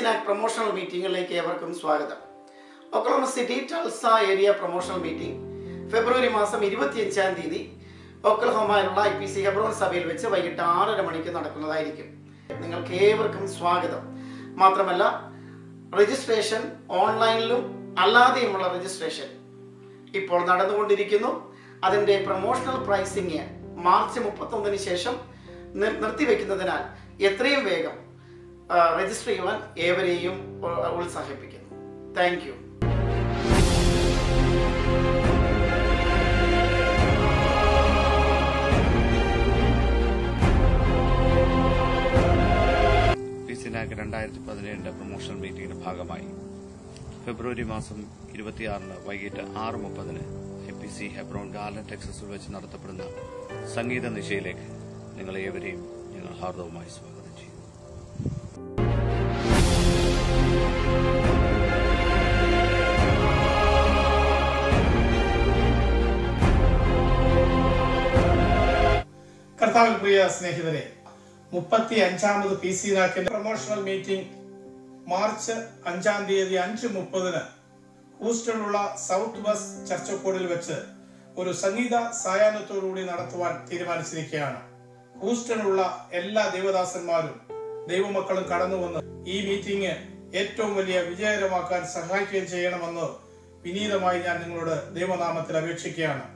Pcnak promotional meeting like everkum swagatham. Oklahoma City Tulsa area promotional meeting February മാസം 25-ാം തീയതി ഒക്ലഹോമയിലുള്ള IPC Hebron സഭയിൽ വെച്ച് വൈകിട്ട് 6:30 മണിക്ക് നടക്കുന്നതായിരിക്കും. നിങ്ങൾക്ക് ഏവർക്കും സ്വാഗതം. മാത്രമല്ല രജിസ്ട്രേഷൻ ഓൺലൈനിലും അല്ലാതെയുമുള്ള രജിസ്ട്രേഷൻ ഇപ്പോൾ നടന്നുകൊണ്ടിരിക്കുന്നു. അതിന്റെ പ്രൊമോഷണൽ പ്രൈസിംഗ് മാർച്ച് 31-ന് ശേഷം നിർത്തിവെക്കുന്നതിനാൽ എത്രയും വേഗം രജിസ്റ്റർ ചെയ്യുവാൻ ഏവരെയും ഉത്സാഹിപ്പിക്കുന്നു. Thank you. Pcnak 2017 പ്രൊമോഷണൽ മീറ്റിംഗിന്റെ ഭാഗമായി ഫെബ്രുവരി മാസം 26-ന് വൈകിട്ട് 6:30-ന് IPC ഹെബ്രോൺ ഗാർലൻ ടെക്സസിൽ വെച്ച് നടത്തപ്പെടുന്ന സംഗീത നിശയിലേക്ക് നിങ്ങളെ ഏവരെയും ഞങ്ങൾ ഹാർദവമായി സ്വാഗതം ചെയ്യുന്നു. കർത്താവിൽ പ്രിയ സ്നേഹിതരെ, 35ാമത് Pcnak പ്രൊമോഷണൽ മീറ്റിംഗ് മാർച്ച് 5-ാം തീയതി 5:30-ന് ഹൂസ്റ്റണിലുള്ള സൗത്ത് ബസ് ചർച്ചക്കോടിൽ വെച്ച് ഒരു സംഗീത സായാഹ്നത്തോടുകൂടി നടത്തുവാൻ തീരുമാനിച്ചിരിക്കുകയാണ്. ഹൂസ്റ്റണിലുള്ള എല്ലാ ദൈവദാസന്മാരും ദൈവമക്കളും കടന്നു വന്ന് ഈ മീറ്റിംഗ് ഏറ്റവും വലിയ വിജയകരമാക്കാൻ സഹായിക്കുകയും ചെയ്യണമെന്ന് വിനീതമായി ഞാൻ നിങ്ങളോട് ദൈവനാമത്തിൽ അപേക്ഷിക്കുകയാണ്.